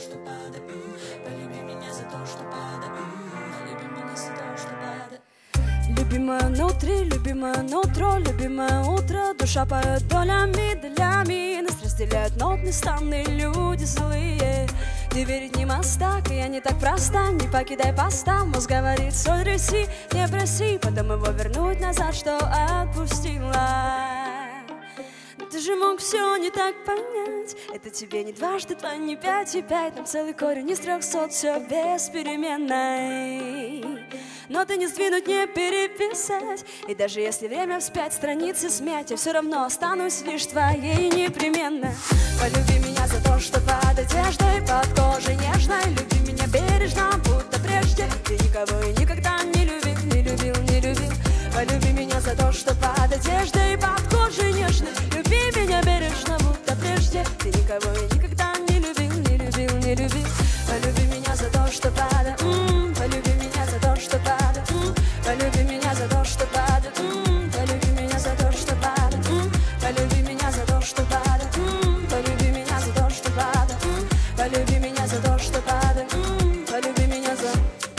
что падает. Полюби меня за то, что падает. Полюби меня за то, что падает. Любимое внутри, любимое нутро, любимое утро. Душа поет долями, долями. Нас разделяют нотные странные люди злые. Не верить не мостак, и я не так проста. Не покидай поста, мозг говорит: соль рыси, не проси, потом его вернуть назад, что отпустила. Но ты же мог все не так понять. Это тебе не дважды два, не 5 и 5. Там целый корень из 300, все без переменной. Но ты не сдвинуть, не переписать. И даже если время вспять, страницы смять, я все равно останусь лишь твоей непременно. Полюби меня за то, что под одеждой, под кожей нежной. Люби меня бережно, будто прежде ты никого и никогда не любил, не любил, не любил. Полюби меня за то, что под одеждой, под кожей нежной. Люби меня бережно, будто прежде ты никого и никогда не любил, не любил, не любил. Полюби меня за то, что под полюби меня за то, что падает. Полюби меня за то, что падает. Полюби меня за то, что падает. Полюби меня за то, что падает. Полюби меня за то, что падает. Полюби меня за то, что падает. Полюби меня за...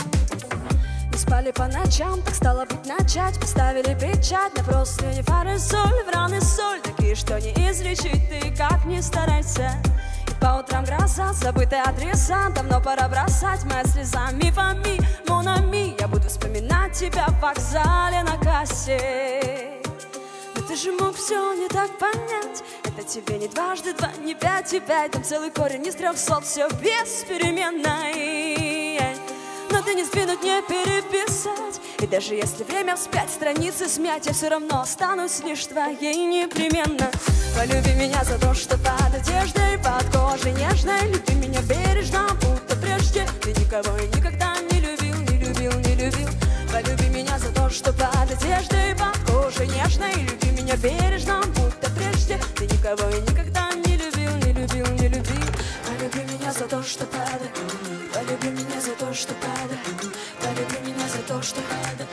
Не спали по ночам, так стало быть начать. Поставили печать на простыни, фары, соль, в раны соль. Такие, что не излечить, ты как ни старайся. По утрам гроза, забытые адреса. Давно пора бросать мои слезами фами, монами. Я буду вспоминать тебя в вокзале на кассе. Но ты же мог все не так понять. Это тебе не дважды два, не 5 и 5. Там целый корень из 300, все без переменной. Но ты не сдвинуть, не переписать. И даже если время вспять, страницы смять, я все равно останусь лишь твоей непременно. Полюби меня за то, что под одеждой, под кожей нежной. Люби меня бережно, будто прежде ты никого и никогда не любил, не любил, не любил. Полюби меня за то, что под одеждой, под кожей нежной. Люби меня бережно, будто прежде ты никого и никогда не любил, не любил, не любил. Полюби меня за то, что падает. Полюби меня за то, что падает. Полюби меня за то, что падает.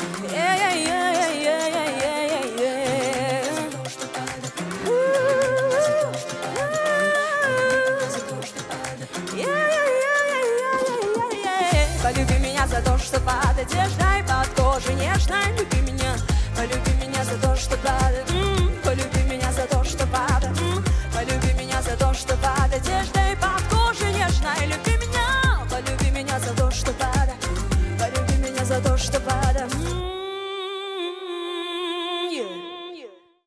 Полюби меня за то, что под одеждой.